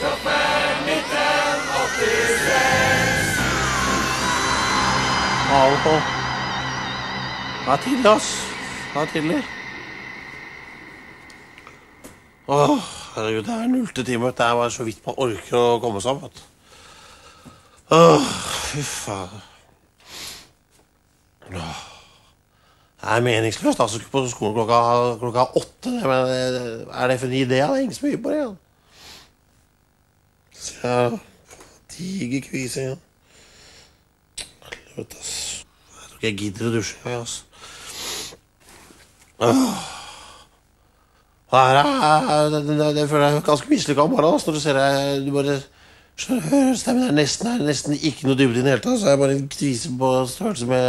Av og på. Det er tidlig, ass. Det er tidlig. Herregud, det er 0. time. Det er bare så vidt man orker å komme seg opp. Fy faen. Det er meningsløst, altså. På skolen klokka 8. Men er det for en idé? Det er ingen som mye på det, igjen. Så jeg diger kvise igjen. Helvete, ass. Jeg tror ikke jeg gidder å dusje, ass. Det føler jeg ganske mislykket om bare, ass. Når du ser det, du bare hører stemmen er nesten ikke noe dybde i den hele tatt. Så er jeg bare en kvise på størrelse med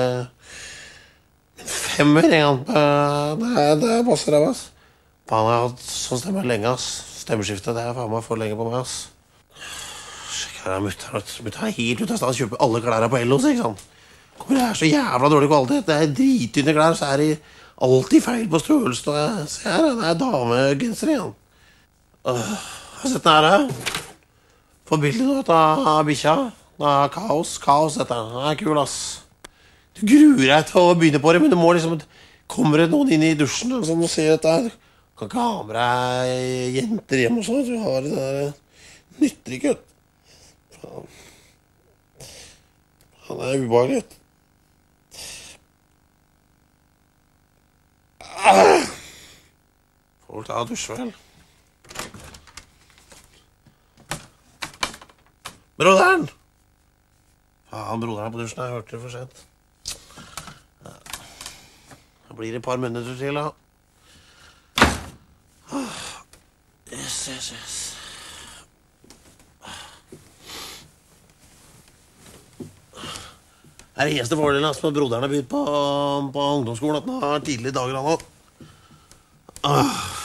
5 en gang. Det passer av, ass. Faen, jeg har hatt sånn stemme lenge, ass. Stemmeskiftet, det er faen meg for lenge på meg, ass. Sjekk her, mutta er helt ut av stand. Kjøper alle klærne på Ellos, ikke sant? Det er så jævla dårlig kvalitet. Det er drittynne klær, så er de alltid feil på størrelsen. Se her, det er damegenser igjen. Har du sett den her, da? Få bildet nå av bikkja. Det er kaos dette. Det er kul, ass. Du gruer deg til å begynne på det, men du må liksom... Kommer det noen inn i dusjen, sånn, og ser dette her? Kan ikke ha med deg jenter hjemme og sånn, så du har det der... Nytter ikke, vet. Faen. Han er ubehagelig. Får ta dusj, vel. Broderen! Faen, broderen er på dusjen. Jeg hørte det for sent. Det blir et par minutter til, da. Yes. Det er det eneste fordelen, altså, med broderen har begynt på ungdomsskolen, at han har tidlige dager, han også.